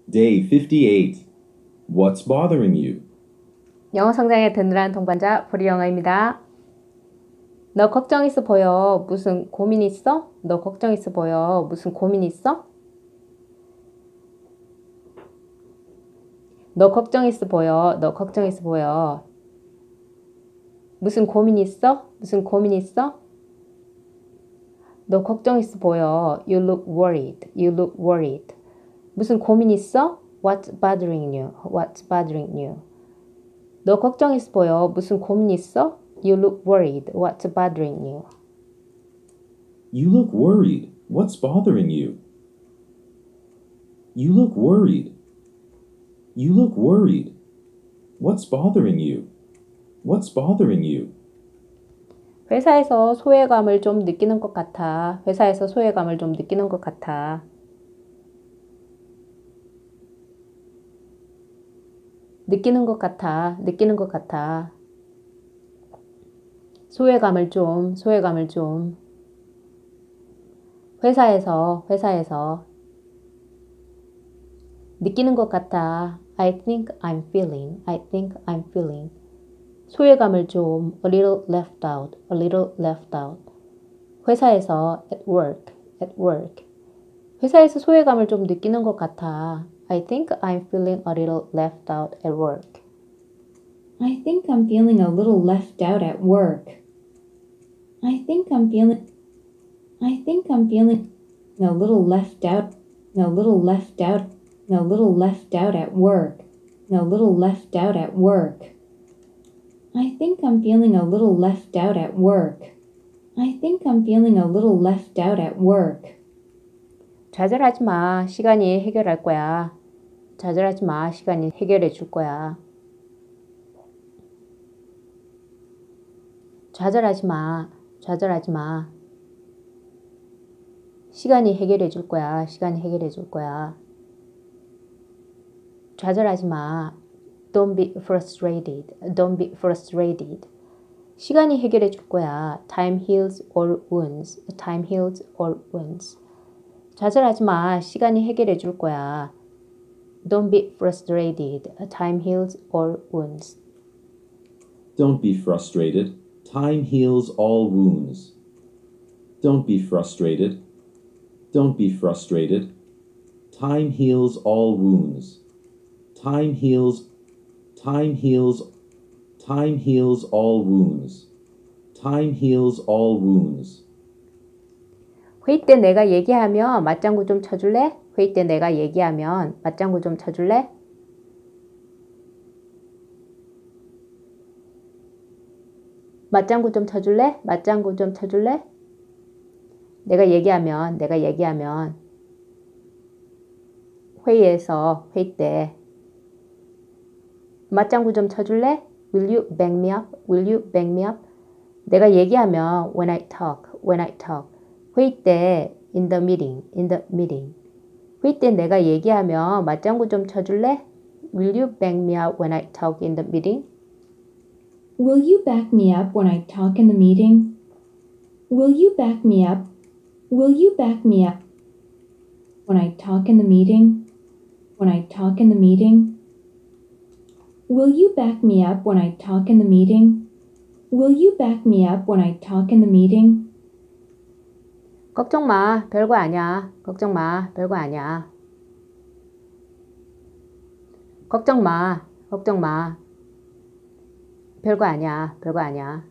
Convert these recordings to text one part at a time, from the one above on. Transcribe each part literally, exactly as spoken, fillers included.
Day fifty-eight. What's bothering you? 영어 성장에 든든한 동반자 보리영어입니다. 너 걱정 있어 보여. 무슨 고민 있어? 너 걱정 있어 보여. 무슨 고민 있어? 너 걱정 있어 보여. 너 걱정 있어 보여. 무슨 고민 있어? 무슨 고민 있어? 너 걱정 있어 보여. You look worried. You look worried. 무슨 고민 있어? What's bothering you? What's bothering you? 너 걱정 있어 보여. 무슨 고민 있어? You look worried. What's bothering you? You look worried. What's bothering you? You look worried. You look worried. What's bothering you? What's bothering you? 회사에서 소외감을 좀 느끼는 것 같아. 회사에서 소외감을 좀 느끼는 것 같아. 느끼는 것 같아. 느끼는 것 같아. 소외감을 좀, 소외감을 좀. 회사에서, 회사에서. 느끼는 것 같아. I think I'm feeling. I think I'm feeling. 소외감을 좀. A little left out. A little left out. 회사에서. At work. At work. 회사에서 소외감을 좀 느끼는 것 같아. I think I'm feeling a little left out at work. I think I'm feeling a little left out at work. I think I'm feeling I think I'm feeling a little left out a little left out a little left out at work. A little left out at work. I think I'm feeling a little left out at work. I think I'm feeling a little left out at work. 좌절하지 마. 시간이 해결할 거야. 좌절하지 마. 시간이 해결해 줄 거야. 좌절하지 마. 좌절하지 마. 시간이 해결해 줄 거야. 시간이 해결해 줄 거야. 좌절하지 마. Don't be frustrated. Don't be frustrated. 시간이 해결해 줄 거야. Time heals all wounds. Time heals all wounds. 좌절하지 마. 시간이 해결해 줄 거야. Don't be frustrated. Time heals all wounds. Don't be frustrated. Time heals all wounds. Don't be frustrated. Don't be frustrated. Time heals all wounds. Time heals Time heals Time heals all wounds. Time heals all wounds. 회의 때 내가 얘기하면 맞장구 좀 쳐줄래? 회의 때 내가 얘기하면 맞장구 좀 쳐줄래? 맞장구 좀 쳐줄래? 맞장구 좀 쳐줄래? 내가 얘기하면, 내가 얘기하면 회의에서, 회의 때 맞장구 좀 쳐줄래? Will you back me up? Will you back me up? 내가 얘기하면 when I talk, when I talk. 회의 때 in the meeting, in the meeting. 회의 때 내가 얘기하면 맞장구 좀 쳐줄래? Will you back me up when I talk in the meeting? Will you back me up when I talk in the meeting? Will you back me up? Will you back me up when I talk in the meeting? When I talk in the meeting? Will you back me up when I talk in the meeting? Will you back me up when I talk in the meeting? 걱정 마. 별거 아니야. 걱정 마. 별거 아니야. 걱정 마. 걱정 마. 별거 아니야. 별거 아니야.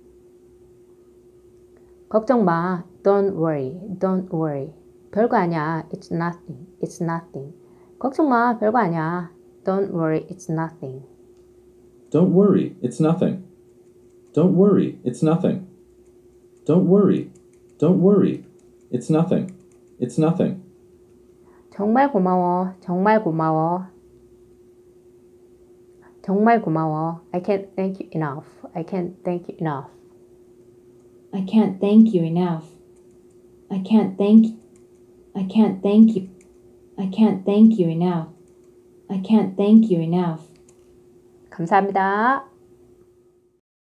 걱정 마. Don't worry. Don't worry. 별거 아니야. It's nothing. It's nothing. 걱정 마. 별거 아니야. Don't worry. It's nothing. Don't worry. It's nothing. Don't worry. It's nothing. Don't worry. Don't worry. It's nothing. It's nothing. 정말 고마워. 정말 고마워. 정말 고마워. I can't thank you enough. I can't thank you enough. I can't thank you enough. I can't thank I can't thank you. I can't thank you enough. I can't thank you enough. 감사합니다.